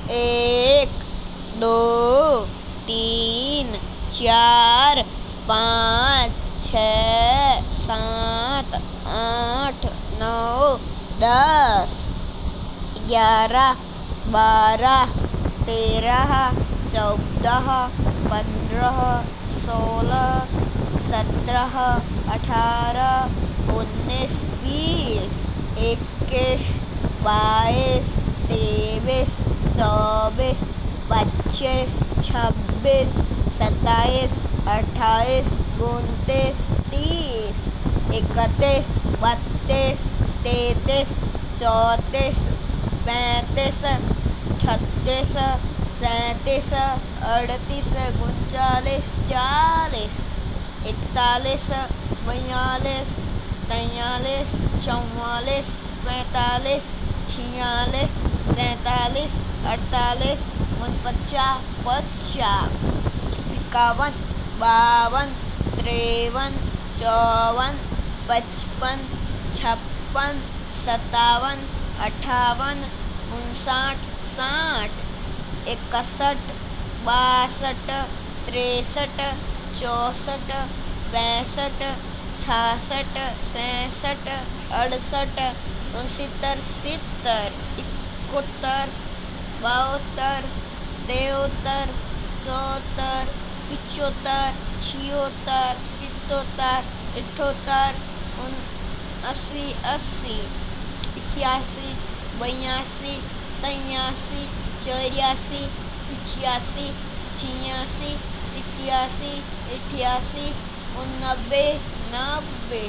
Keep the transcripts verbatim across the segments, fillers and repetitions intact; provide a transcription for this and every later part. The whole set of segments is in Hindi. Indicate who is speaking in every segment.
Speaker 1: एक दो तीन चार पाँच छः सात आठ नौ दस ग्यारह बारह तेरह चौदह पंद्रह सोलह सत्रह अठारह उन्नीस बीस इक्कीस बाईस तेईस चौबीस पच्चीस छब्बीस सत्ताईस अट्ठाईस उनतीस तीस इकतीस बत्तीस तैंतीस चौंतीस पैंतीस छत्तीस सैंतीस अड़तीस उनचालीस चालीस इकतालीस बयालीस तैंतालीस चौवालीस पैंतालीस छियालीस सैंतालीस अड़तालीस उनपचास पचास इक्यावन बावन तिरपन चौवन पचपन छप्पन सत्तावन अट्ठावन उनसठ साठ इकसठ बासठ तिरसठ चौंसठ पैंसठ छियासठ सैंसठ अड़सठ उनसत्तर सत्तर इकहत्तर बहत्तर तिहत्तर चौहत्तर पिचहत्तर छिहत्तर सतहत्तर अठहत्तर अस्सी अस्सी इक्यासी बयासी तिरासी चौरासी पचासी छियासी सतासी अठासी नब्बे नब्बे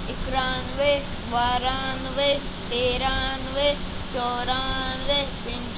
Speaker 1: इक्यानवे बारानवे तिरानवे चौरानवे